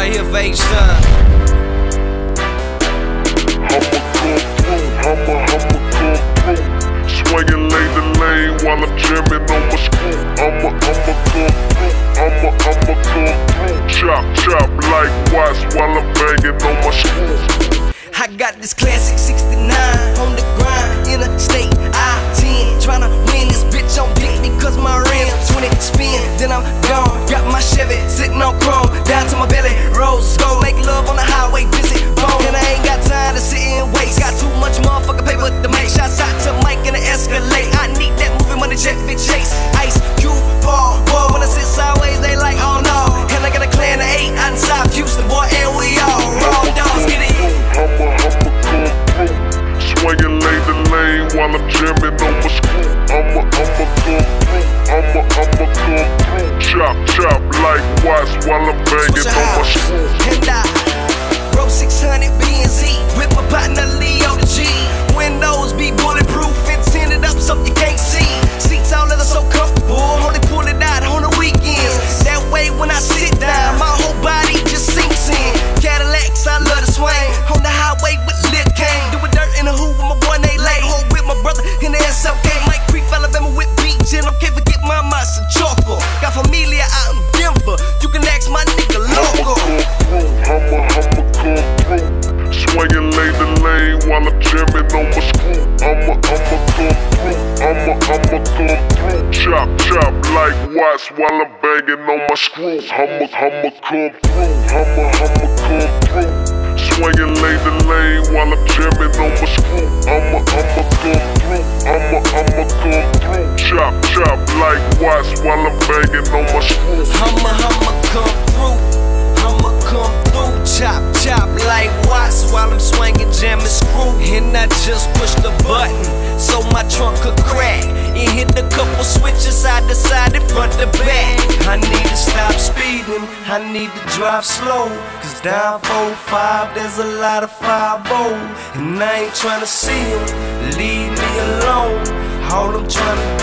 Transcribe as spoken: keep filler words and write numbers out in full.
right here for H-Son. I'ma come through, I'ma, I'ma come through. Swinging lane to lane while I'm jamming on my screw. I'ma, I'ma come through, I'ma, I'ma come through. Chop, chop like watts while I'm banging on my screw. I got this classic sixty-nine on the grind, interstate I ten, tryna win this bitch on dick because my rims twenty spin, then I'm gone. Got my Chevy sitting on chrome, down to my belly, rose gold, make love on the highway, visit bone. And I ain't got time to sit and waste, got too much motherfucking paper to make. Shots out to Mike in the Escalade, I need that moving money, jet fit chase. Ice Cube, ball, ball, when I sit sideways, they like, oh no. And I got a clan of eight out in South Houston, boy, and we all raw dogs, get it. I'ma, I'ma come through. Swinging lane to lane while I'm jamming on my screw. I'ma, I'ma come through. I'ma, I'ma come through. Chop, chop like watts while I'm banging on my screw. And I broke six hundred B and Z with my partner Leo the G. Windows be bulletproof and tinted up so you can't see. Seats all leather so comfortable, only pull it out on the weekends. That way when I sit down, my whole body just sinks in. Cadillacs, I love to swing on the highway with Lil Kane. Doing dirt in the hood with my boy Nate Lane. Hold with my brother in the S L K. Mike Creek, Alabama with beach, and I can't forget my massa choco. Got familia out in Denver, you can ask my nigga Loco. I'ma, I'ma come through. Swinging lane to lane while I'm jamming on my screw. I'ma, I'ma come through. I'ma, I'ma come through. Chop, chop like watts while I'm banging on my screw. I'ma, I'ma come through. I'ma, I'ma come through. Swinging lane to lane while I'm jamming on my screw. I'ma, I'ma come through. I'ma, I'ma come through. Chop, chop like watts while I'm banging on my screw. I'ma, I'ma come through. I'ma come through. Chop, chop like watts while I'm swinging, jamming screw. And I just push the button so my trunk could crack. It hit a couple switches side to side and front to back. I need to stop speeding, I need to drive slow. Cause down four five there's a lot of five oh. And I ain't tryna see them, leave me alone. All I'm tryna